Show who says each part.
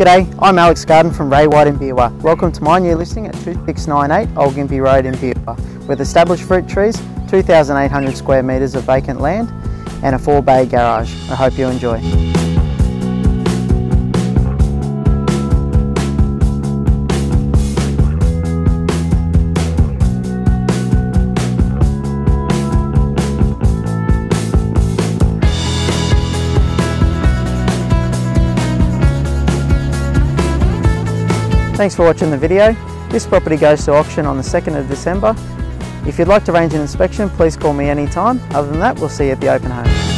Speaker 1: G'day, I'm Alex Garden from Ray White in Beerwah. Welcome to my new listing at 2698 Old Gympie Road in Beerwah, with established fruit trees, 2,800 square metres of vacant land and a 4-bay garage. I hope you enjoy. Thanks for watching the video. This property goes to auction on the 2nd of December. If you'd like to arrange an inspection, please call me anytime. Other than that, we'll see you at the open home.